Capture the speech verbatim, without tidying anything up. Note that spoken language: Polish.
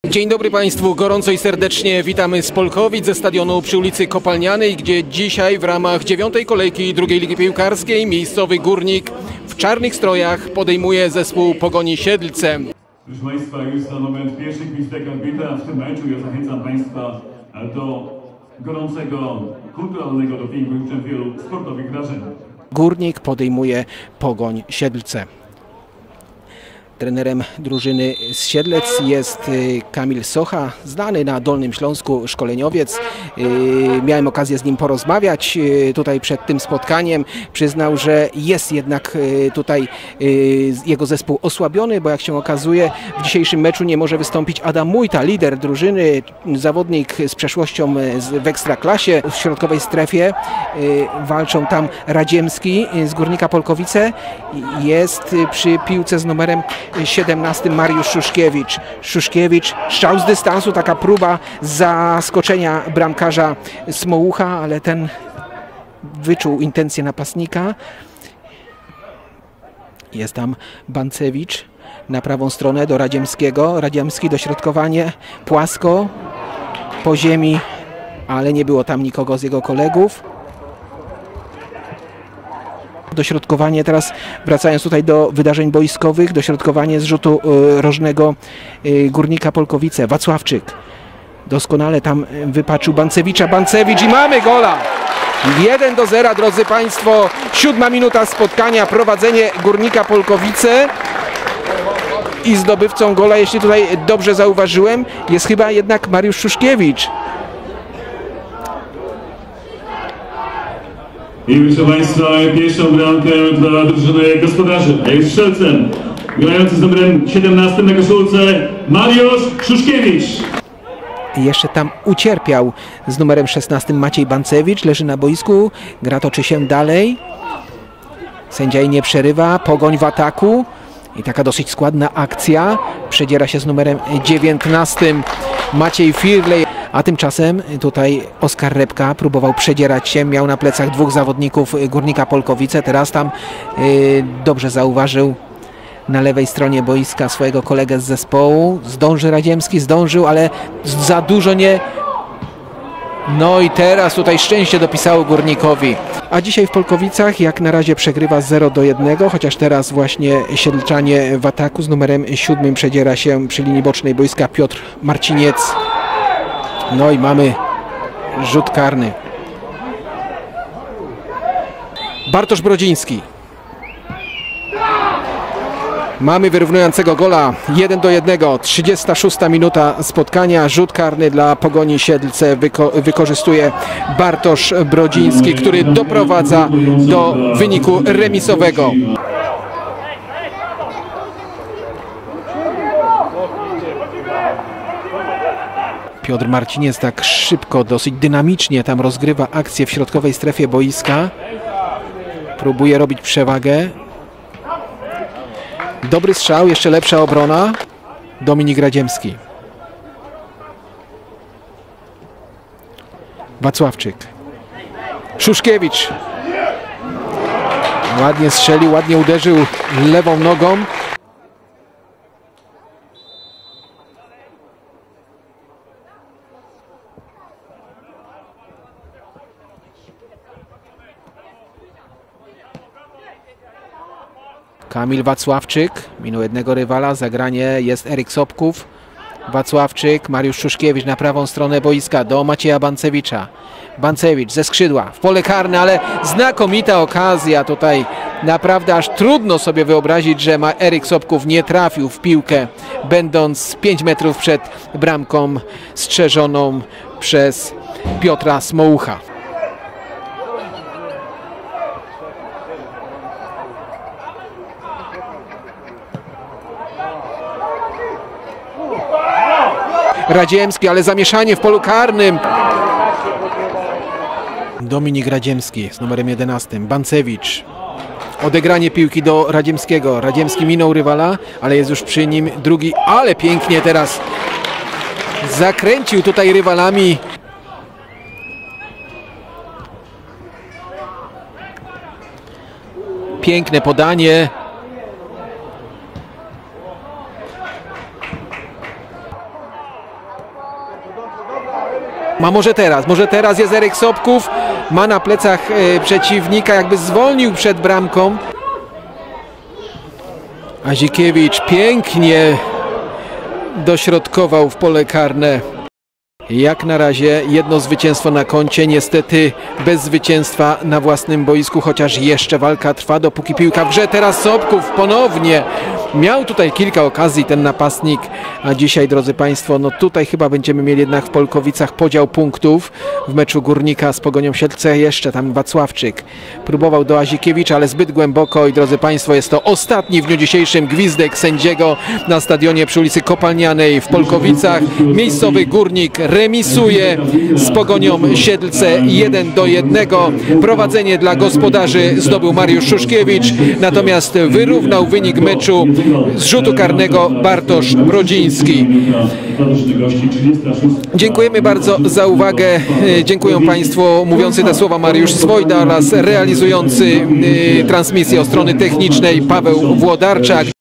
Dzień dobry Państwu, gorąco i serdecznie witamy z Polkowic ze stadionu przy ulicy Kopalnianej, gdzie dzisiaj w ramach dziewiątej kolejki drugiej ligi piłkarskiej miejscowy Górnik w czarnych strojach podejmuje zespół Pogoni Siedlce. Proszę Państwa, już za moment pierwszy gwizdek arbitra w tym meczu. Ja zachęcam Państwa do gorącego, kulturalnego dopingu i uczę wielu sportowych wydarzeń. Górnik podejmuje Pogoń Siedlce. Trenerem drużyny z Siedlec jest Kamil Socha, znany na Dolnym Śląsku szkoleniowiec. Miałem okazję z nim porozmawiać tutaj przed tym spotkaniem. Przyznał, że jest jednak tutaj jego zespół osłabiony, bo jak się okazuje w dzisiejszym meczu nie może wystąpić Adam Mujta, lider drużyny, zawodnik z przeszłością w Ekstraklasie. W środkowej strefie walczą tam Radziemski z Górnika Polkowice. Jest przy piłce z numerem siedemnastym Mariusz Szuszkiewicz. Szuszkiewicz, strzał z dystansu, taka próba zaskoczenia bramkarza Smołucha, ale ten wyczuł intencję napastnika. Jest tam Bancewicz na prawą stronę do Radziemskiego. Radziemski, dośrodkowanie płasko po ziemi, ale nie było tam nikogo z jego kolegów. Dośrodkowanie teraz, wracając tutaj do wydarzeń boiskowych, dośrodkowanie z rzutu y, rożnego y, Górnika Polkowice. Wacławczyk doskonale tam wypatrzył Bancewicza. Bancewicz i mamy gola! jeden do zera, drodzy Państwo. Siódma minuta spotkania, prowadzenie Górnika Polkowice. I zdobywcą gola, jeśli tutaj dobrze zauważyłem, jest chyba jednak Mariusz Szuszkiewicz. I proszę Państwa, pierwszą bramkę dla drużyny gospodarzy. A jest strzelcem, grający z numerem siedemnastym na koszulce, Mariusz Szuszkiewicz. I jeszcze tam ucierpiał z numerem szesnastym Maciej Bancewicz, leży na boisku, gra toczy się dalej. Sędzia jej nie przerywa, Pogoń w ataku. I taka dosyć składna akcja, przedziera się z numerem dziewiętnastym Maciej Firlej. A tymczasem tutaj Oskar Repka próbował przedzierać się, miał na plecach dwóch zawodników Górnika Polkowice. Teraz tam yy, dobrze zauważył na lewej stronie boiska swojego kolegę z zespołu. Zdąży Radziemski, zdążył, ale za dużo nie... No i teraz tutaj szczęście dopisało Górnikowi. A dzisiaj w Polkowicach jak na razie przegrywa zero do jednego, chociaż teraz właśnie Siedlczanie w ataku z numerem siódmym przedziera się przy linii bocznej boiska Piotr Marciniec. No i mamy rzut karny. Bartosz Brodziński. Mamy wyrównującego gola jeden do jednego. trzydziesta szósta minuta spotkania. Rzut karny dla Pogoni Siedlce wyko wykorzystuje Bartosz Brodziński, który doprowadza do wyniku remisowego. Piotr Marciniec tak szybko, dosyć dynamicznie tam rozgrywa akcję w środkowej strefie boiska. Próbuje robić przewagę. Dobry strzał, jeszcze lepsza obrona. Dominik Radziemski. Wacławczyk. Szuszkiewicz. Ładnie strzelił, ładnie uderzył lewą nogą. Kamil Wacławczyk, minął jednego rywala, zagranie jest Eryk Sobków. Wacławczyk, Mariusz Szuszkiewicz na prawą stronę boiska do Macieja Bancewicza. Bancewicz ze skrzydła w pole karne, ale znakomita okazja tutaj. Naprawdę aż trudno sobie wyobrazić, że Eryk Sobków nie trafił w piłkę, będąc pięć metrów przed bramką strzeżoną przez Piotra Smołucha. Radziemski, ale zamieszanie w polu karnym. Dominik Radziemski z numerem jedenastym. Bancewicz. Odegranie piłki do Radziemskiego. Radziemski minął rywala, ale jest już przy nim drugi. Ale pięknie teraz zakręcił tutaj rywalami. Piękne podanie. Ma może teraz, może teraz jest Eryk Sobków, ma na plecach e, przeciwnika, jakby zwolnił przed bramką. Azikiewicz pięknie dośrodkował w pole karne. Jak na razie jedno zwycięstwo na koncie, niestety bez zwycięstwa na własnym boisku, chociaż jeszcze walka trwa, dopóki piłka w grze. Teraz Sobków ponownie. Miał tutaj kilka okazji ten napastnik, a dzisiaj, drodzy Państwo, no tutaj chyba będziemy mieli jednak w Polkowicach podział punktów w meczu Górnika z Pogonią Siedlce. Jeszcze tam Wacławczyk próbował do Azikiewicza, ale zbyt głęboko i, drodzy Państwo, jest to ostatni w dniu dzisiejszym gwizdek sędziego na stadionie przy ulicy Kopalnianej w Polkowicach. Miejscowy Górnik remisuje z Pogonią Siedlce jeden do jednego. Prowadzenie dla gospodarzy zdobył Mariusz Szuszkiewicz, natomiast wyrównał wynik meczu z rzutu karnego Bartosz Brodziński. Dziękujemy bardzo za uwagę. Dziękuję Państwu. Mówiący te słowa Mariusz Swojda oraz realizujący transmisję od strony technicznej Paweł Włodarczak.